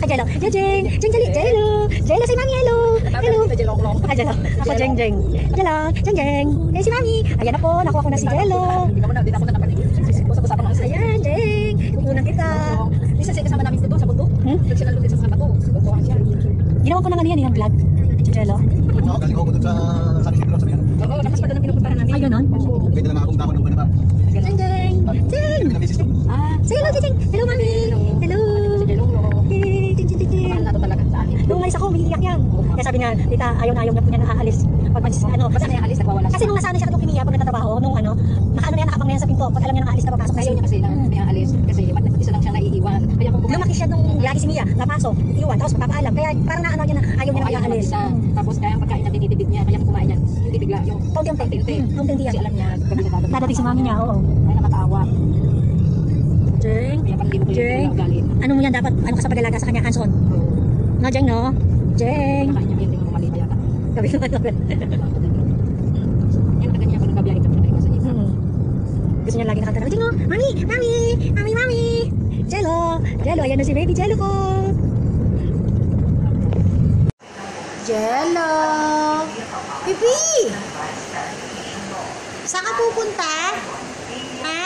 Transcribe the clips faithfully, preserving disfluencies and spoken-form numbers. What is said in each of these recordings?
Jello. Jeng Jeng. Jeng Jeli. Jello. Jello si Mami. Hello. Hello. Ah, Jello. Ako Jeng Jeng. Jello. Jeng Jeng. Eh si Mami. Ayan na po. Nakuha ko na si Jello. Ayan, Jeng. Kukunan kita. Isa siya kasama namin dito sa bundok. Hmm? Nagsinal doon sa bato. Subukuhan siya. Ginawa ko ng ano yan, yung vlog. Jello. Oo, galing ako dun sa San Isidro, sabi yan. Oo, lakas pa doon ang pinupuntahan namin. Ay, ganon? Pwede na akong dahon ng buwan na ba? Jeng Jeng. Jeng. Pwede na misis to. Ah, Say hello, Jeng Jeng. Hello, Mami. Hello. Hey, Jeng Jeng Jeng Jeng. mahal na to talaga sa amin. Nung umalis ako, umiiyak yan. Kaya sabi niya, tita, ayaw na ayaw niya po niya nakaalis. Pag mag, ano, Basta na yung alis, nagwawala kasi nung nasanay siya katong kiniya pag nagtatrabaho, nung ano, nakaano na yan, nakapang na yan sa pinto. Pag alam niya nakaalis na papasok na Ayaw niya kasi na may aalis. Kasi isa lang siya naiiwan. Kaya kung Lumaki siya nung lagi si Mia, napasok, iwan, tapos papaalam. Kaya parang naano niya na ayaw niya na ayaw niya nakaalis. mag-isa. Tapos kaya ang pagkain na tinitibig niya, kaya kung kumain yan, hindi bigla yung Kaunti-unti. unti-unti. Hmm, kaunti-unti yan. Kasi alam niya, gabi na dadating. Dadating si mami niya, oo. Ay, nakakaawa. Jeng, Kaya pag hindi mo kulit, Jeng, hindi ugali. ano mo yan dapat, ano ka sa pag-alaga sa kanya, hands-on. No, Jeng, no? Jeng. Nakain niya, hindi mo maliit yata. Gabi naman, gabi. Yan, kaganya niya pag nagbabiyahe kami na iwasan niya. Hmm. Gusto niya lagi nakatara. Jeng, no? Mami, mami, mami, mami. Jello, Jello, ayan na si baby Jello ko. Jello. Pipi! Saan ka pupunta? Ha?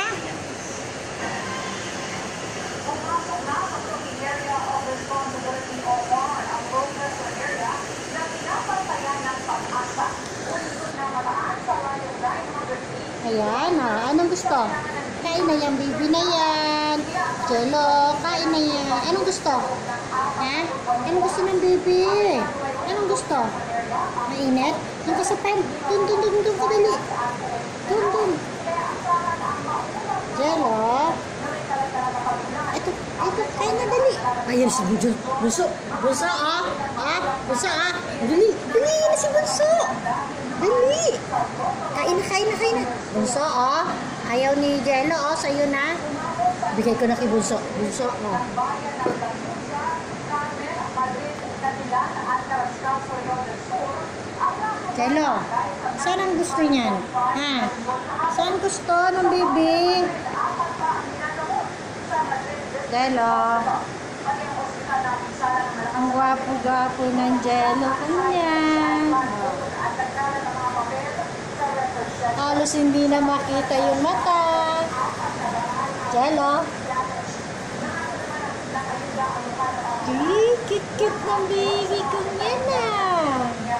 Ayan, ah. Anong gusto? Kain na yan, baby na yan. Jello, kain na yan. Anong gusto? Ha? Anong gusto ng baby? Anong gusto? Mainit? Doon ka sa pan. Doon, doon, doon, doon ka dali. Doon, doon. Jello. Ito, ito, kain na dali. Ayan si Bunso. Bunso, Bunso ah. Ha? Bunso ah. Dali, dali na si Bunso. Dali. Kain na, kain na, kain na. Bunso ah. Ayaw ni Jello oh, sa'yo na. Bigay ko na kay Bunso. Bunso oh. Jello, saan ang gusto niyan? Ha? Saan gusto ng baby? Jello. Ang gwapo-gwapo ng Jello kanyan. Halos hindi na makita yung mata. Jello. Kit-kit ng baby ko yan ah.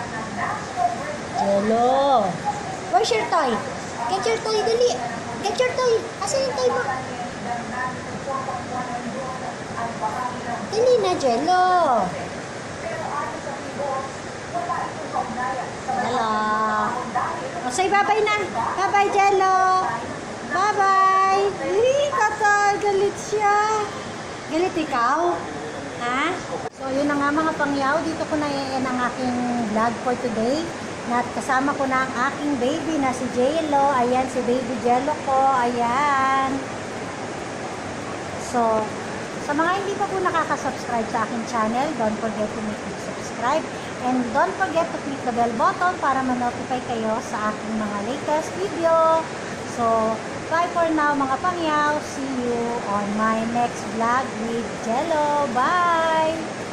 Jello. Where's your toy? Get your toy, dali. Get your toy. Asan yung toy mo? Dali na, Jello. Jello. O, say bye-bye na. Bye-bye, Jello. Bye-bye. Ay, tatay. Galit siya. Galit ikaw? Ha? So, yun na nga mga pangyaw. Dito ko na i-end ang aking vlog for today. At kasama ko na ang aking baby na si Jello. Ayan, si baby Jello ko. Ayan. So, sa mga hindi pa po nakaka-subscribe sa aking channel, don't forget to click subscribe. And don't forget to click the bell button para ma-notify kayo sa aking mga latest video. So, bye for now mga pangyaw. See you on my next vlog with Jello. Bye!